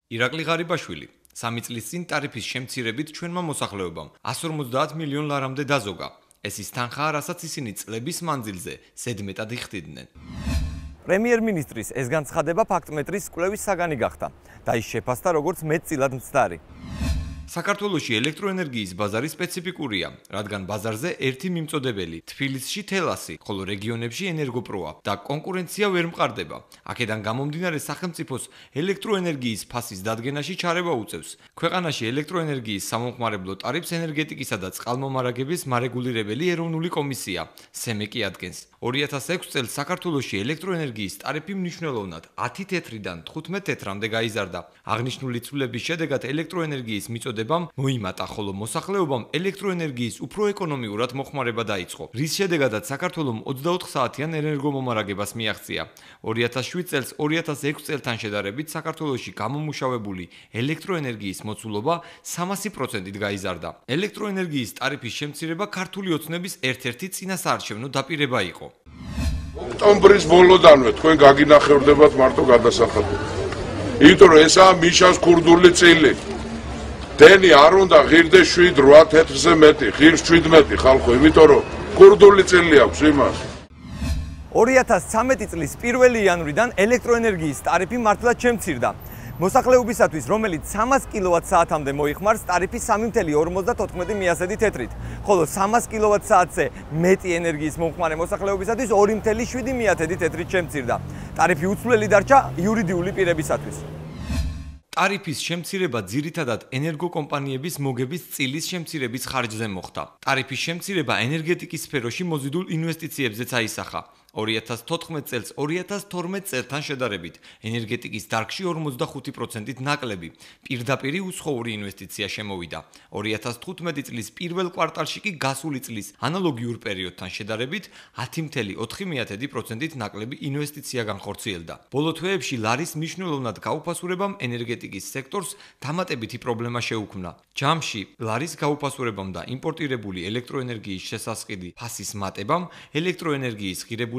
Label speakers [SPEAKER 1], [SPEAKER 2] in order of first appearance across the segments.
[SPEAKER 1] ირაკლი ღარიბაშვილი 3 წლის წინ ტარიფის შემცირებით ჩვენმა მოსახლეობამ 150 მილიონ ლარამდე დაზოგა. ეს ის თანხაა, რასაც ისინი წლების მანძილზე ზედმეტად იხდიდნენ. პრემიერ-მინისტრის ეს განცხადება ფაქტ-მეტრის კვლევის საგანი გახდა და ის შეფასდა როგორც მეტწილად მცდარი. საქართველოში ელექტროენერგიის ბაზარი სპეციფიკურია, რადგან ბაზარზე ერთი მიმწოდებელი, თბილისში თელასი, ხოლო რეგიონებში ენერგოპროა და კონკურენცია ვერ მყარდება. აქედან გამომდინარე სახელმწიფოს ელექტროენერგიის ფასის დადგენაში ჩარევა უწევს. ქვეყანაში ელექტროენერგიის სამომხმარებლო ტარიფს ენერგეტიკისა და წყალმომარაგების მარეგულირებელი ეროვნული კომისია, სემეკი ადგენს. 2006 წელს საქართველოში ელექტროენერგიის ტარიფი მნიშვნელოვნად 10 თეთრიდან 15 თეთრამდე გაიზარდა. აღნიშნული ცვლილების შედეგად ელექტროენერგიის მიწოდებამ მოიმატა, ხოლო მოსახლეობამ ელექტროენერგიის უფრო ეკონომიურად მოხმარება დაიწყო, რის შედეგადაც საქართველომ 24 საათიან ენერგომომარაგებას მიაღწია. 2007 წელს 2006 წელთან შედარებით საქართველოში გამომუშავებული ელექტროენერგიის მოცულობა 300%-ით გაიზარდა. ელექტროენერგიის ტარიფის შემცირება ქართული ოცნების ერთ-ერთი წინასაარჩევნო დაპირება იყო.
[SPEAKER 2] ოქტომბრის ბოლოდანვე თქვენ გაგინახევრდებათ მარტო გადასახადები. იმიტომ რომ ესაა მიშას ქურდული წილი. დენი არ უნდა ღირდეს 7-8 თეთრზე მეტი, ღირს 17 ხალხო, იმიტომ რომ ქურდული წილი აქვს იმას.
[SPEAKER 3] 2013 წლის 1 იანვრიდან ელექტროენერგიის ტარიფი მართლაც შემცირდა. მოსახლეობისათვის, რომელიც 300 კილოვატ-საათამდე მოიხმარს, ტარიფი 3.54 მიასედი თეთრით, ხოლო 300 კილოვატ-საათზე მეტი ენერგიის მომხმარე მოსახლეობისათვის 2.7 თეთრით შემცირდა. ტარიფი უცვლელი დარჩა იურიდიული პირებისათვის.
[SPEAKER 1] ტარიფის შემცირება ძირითადად ენერგოკომპანიების მოგების წილის შემცირების ხარჯზე მოხდა. ტარიფის შემცირება ენერგეტიკის სფეროში მოზიდულ ინვესტიციებზეც აისახა. 2014 წელს 2012 წელთან შედარებით ენერგეტიკის დარგში 45%-ით ნაკლები პირდაპირი უსხოური ინვესტიცია შემოვიდა. 2015 წლის პირველ კვარტალში კი გასული წლის ანალოგიურ პერიოდთან შედარებით 10.4%-ით ნაკლები ინვესტიცია განხორციელდა. ბოლო თვეებში ლარის მნიშვნელოვნად გაუფასურებამ ენერგეტიკის სექტორს დამატებითი პრობლემა შეუქმნა. ჯამში ლარის გაუფასურებამ და იმპორტირებული ელექტროენერგიის შესასყიდი ფასის მატებამ ელექტროენერგიის ღირებულება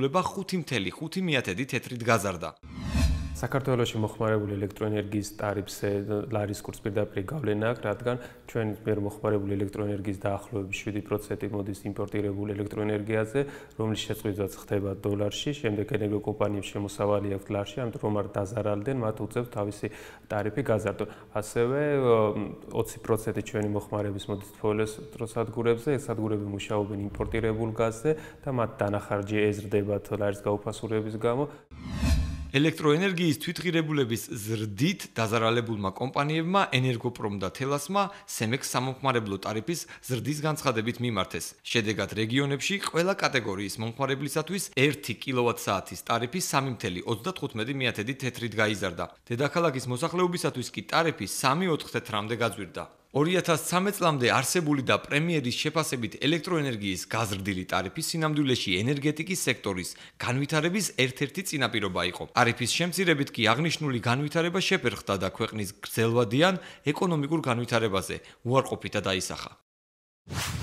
[SPEAKER 1] 5.5 თეთრით გაზარდა.
[SPEAKER 4] საქართველოში მოხმარებული ელექტროენერგიის ტარიფზე ლარის კურსს პირდაპირ გავლენა აქვს, რადგან ჩვენი მიერ მოხმარებული ელექტროენერგიის დაახლოებით 7% მოდის იმპორტირებულ ელექტროენერგიაზე, რომლის შეწყვეტაც ხდება დოლარში, შემდეგ ენერგოკომპანიებს შემოსავალი აქვს ლარში, ამიტომ რომ არ დაზარალდნენ, მათ უწევთ თავისი ტარიფი გაზარდონ. ასევე 20% ჩვენი მოხმარების მოდის თბილისსადგურებზე, ეს სადგურები მუშაობენ იმპორტირებულ გაზზე და მათ დანახარჯი ეზრდებათ ლარის გაუფასურების გამო.
[SPEAKER 1] ელექტროენერგიის თვითღირებულების ზრდით დაზარალებულმა კომპანიებმა ენერგოპრომ და თელასმა სემეკს სამომხმარებლო ტარიფის ზრდის განცხადებით მიმართეს. შედეგად რეგიონებში ყველა კატეგორიის მომხმარებლისათვის 1 კილოვატ-საათის ტარიფი 3.35 თეთრით გაიზარდა. დედაქალაქის მოსახლეობისათვის კი ტარიფი 3.4 თეთრამდე გაძვირდა. 2013 წლამდე არსებული და პრემიერის შეფასებით ელექტროენერგიის გაზრდილი ტარიფი სინამდვილეში ენერგეტიკის სექტორის განვითარების ერთ-ერთი წინაპირობა იყო. ტარიფის შემცირებით კი აღნიშნული განვითარება შეფერხდა და ქვეყნის გრძელვადიან ეკონომიკურ განვითარებაზე უარყოფითად აისახა.